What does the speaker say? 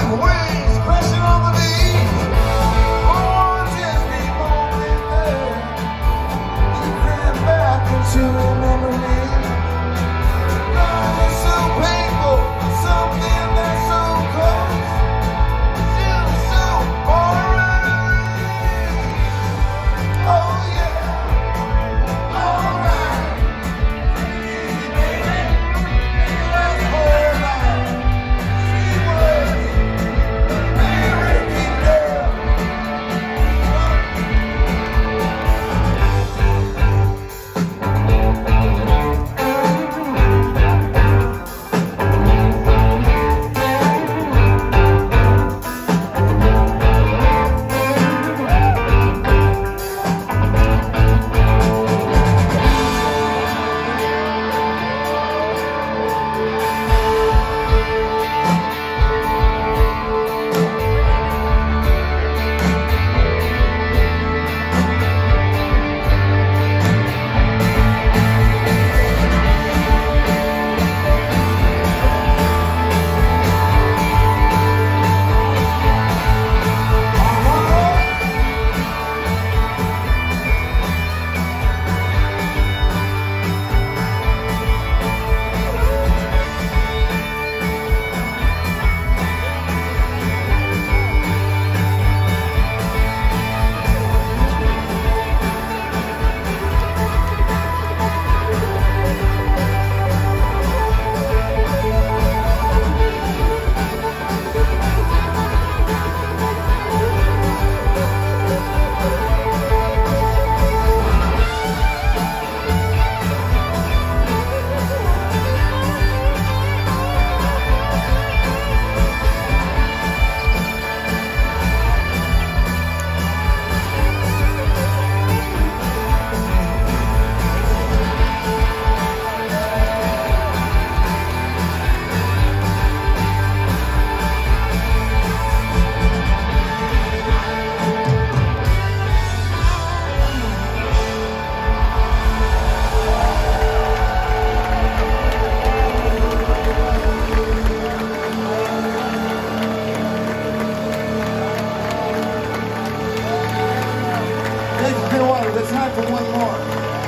waves crashing on the beach. Oh, just be moment there. You cram back into a memory. God, it's so painful, something that's so close, still so far away. Oh yeah, alright, baby, let's hold on. She was an American girl. Ladies and gentlemen, it's time for one more.